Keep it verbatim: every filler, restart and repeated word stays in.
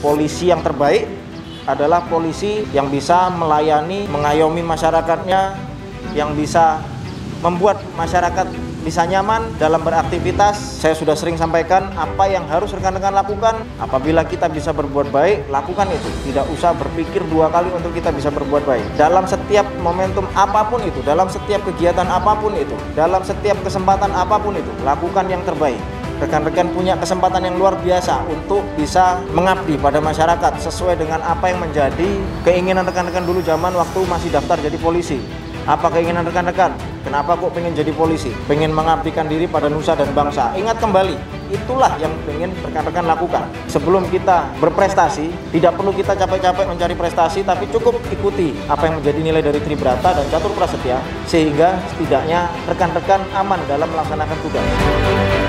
Polisi yang terbaik adalah polisi yang bisa melayani, mengayomi masyarakatnya, yang bisa membuat masyarakat bisa nyaman dalam beraktivitas. Saya sudah sering sampaikan apa yang harus rekan-rekan lakukan. Apabila kita bisa berbuat baik, lakukan itu. Tidak usah berpikir dua kali untuk kita bisa berbuat baik. Dalam setiap momentum apapun itu, dalam setiap kegiatan apapun itu, dalam setiap kesempatan apapun itu, lakukan yang terbaik. Rekan-rekan punya kesempatan yang luar biasa untuk bisa mengabdi pada masyarakat sesuai dengan apa yang menjadi keinginan rekan-rekan dulu zaman waktu masih daftar jadi polisi. Apa keinginan rekan-rekan? Kenapa kok pengen jadi polisi? Pengen mengabdikan diri pada nusa dan bangsa. Ingat kembali, itulah yang pengen rekan-rekan lakukan. Sebelum kita berprestasi, tidak perlu kita capek-capek mencari prestasi, tapi cukup ikuti apa yang menjadi nilai dari Tribrata dan Catur Prasetya, sehingga setidaknya rekan-rekan aman dalam melaksanakan tugas.